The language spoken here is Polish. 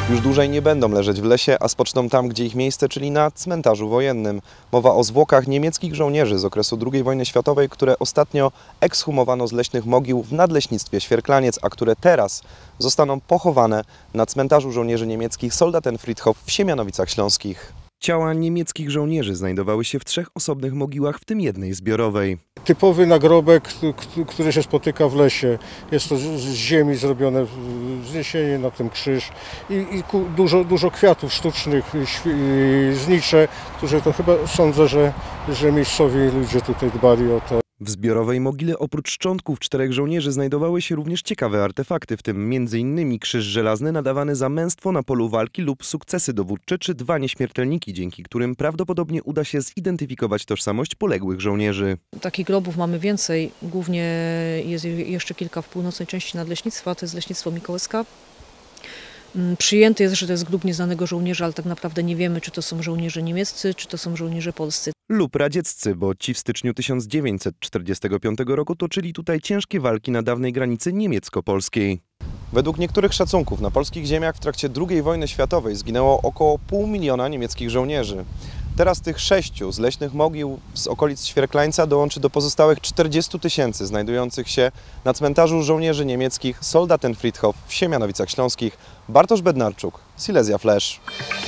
Już dłużej nie będą leżeć w lesie, a spoczną tam, gdzie ich miejsce, czyli na cmentarzu wojennym. Mowa o zwłokach niemieckich żołnierzy z okresu II wojny światowej, które ostatnio ekshumowano z leśnych mogił w Nadleśnictwie Świerklaniec, a które teraz zostaną pochowane na cmentarzu żołnierzy niemieckich Soldatenfriedhof w Siemianowicach Śląskich. Ciała niemieckich żołnierzy znajdowały się w 3 osobnych mogiłach, w tym jednej zbiorowej. Typowy nagrobek, który się spotyka w lesie. Jest to z ziemi zrobione wzniesienie, na tym krzyż i dużo kwiatów sztucznych, znicze, które to chyba sądzę, że miejscowi ludzie tutaj dbali o to. W zbiorowej mogile oprócz szczątków 4 żołnierzy znajdowały się również ciekawe artefakty, w tym m.in. krzyż żelazny nadawany za męstwo na polu walki lub sukcesy dowódcze, czy 2 nieśmiertelniki, dzięki którym prawdopodobnie uda się zidentyfikować tożsamość poległych żołnierzy. Takich grobów mamy więcej, głównie jest jeszcze kilka w północnej części Nadleśnictwa, to jest Leśnictwo Mikołajska. Przyjęte jest, że to jest grób nieznanego żołnierza, ale tak naprawdę nie wiemy, czy to są żołnierze niemieccy, czy to są żołnierze polscy. Lub radzieccy, bo ci w styczniu 1945 roku toczyli tutaj ciężkie walki na dawnej granicy niemiecko-polskiej. Według niektórych szacunków na polskich ziemiach w trakcie II wojny światowej zginęło około 500 000 niemieckich żołnierzy. Teraz tych 6 z leśnych mogił z okolic Świerklańca dołączy do pozostałych 40 000 znajdujących się na cmentarzu żołnierzy niemieckich Soldatenfriedhof w Siemianowicach Śląskich. Bartosz Bednarczuk, Silesia Flash.